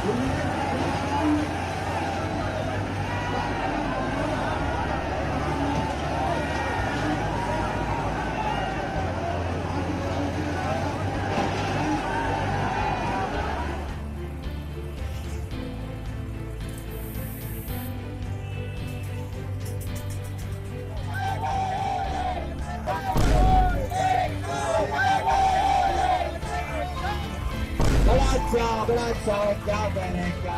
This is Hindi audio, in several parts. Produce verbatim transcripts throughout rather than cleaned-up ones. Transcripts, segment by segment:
बड़ा अच्छा है, क्या कहने का।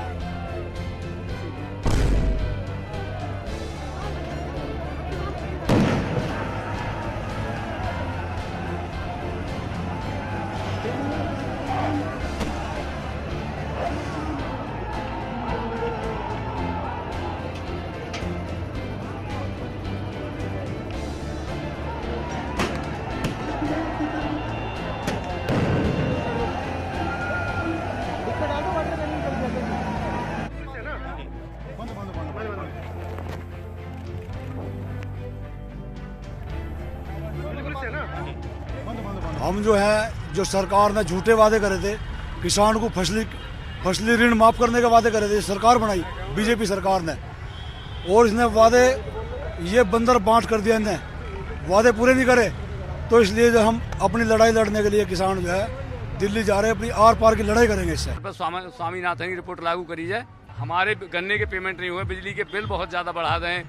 हम जो है जो सरकार ने झूठे वादे करे थे, किसान को फसली फसली ऋण माफ करने के वादे करे थे, सरकार बनाई बीजेपी सरकार ने, और इसने वादे ये बंदर बांट कर दिया, इन्हें वादे पूरे नहीं करे। तो इसलिए जो हम अपनी लड़ाई लड़ने के लिए किसान जो है दिल्ली जा रहे हैं, अपनी आर पार की लड़ाई करेंगे इससे। स्वामीनाथन की रिपोर्ट लागू करी जाए, हमारे गन्ने के पेमेंट नहीं हुए, बिजली के बिल बहुत ज्यादा बढ़ा दें,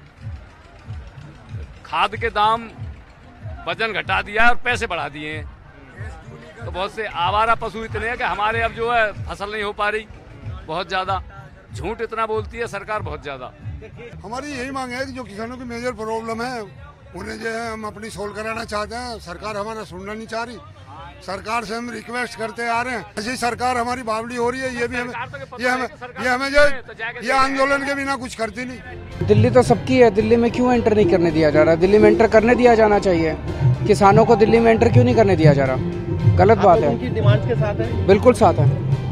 खाद के दाम वजन घटा दिया और पैसे बढ़ा दिए हैं। तो बहुत से आवारा पशु इतने हैं कि हमारे अब जो है फसल नहीं हो पा रही, बहुत ज्यादा झूठ इतना बोलती है सरकार, बहुत ज्यादा। हमारी यही मांग है कि जो किसानों की मेजर प्रॉब्लम है उन्हें जो है हम अपनी सोल्व कराना चाहते हैं। सरकार हमारा सुनना नहीं चाह रही, सरकार से हम रिक्वेस्ट करते आ रहे हैं। ऐसी सरकार हमारी बावली हो रही है, ये भी हमें ये हमें ये हमें जो ये आंदोलन के बिना कुछ करती नहीं। दिल्ली तो सबकी है, दिल्ली में क्यों एंटर नहीं करने दिया जा रहा? दिल्ली में एंटर करने दिया जाना चाहिए। किसानों को दिल्ली में एंटर क्यों नहीं करने दिया जा रहा? गलत बात है। उनकी डिमांड के साथ है, बिल्कुल साथ है।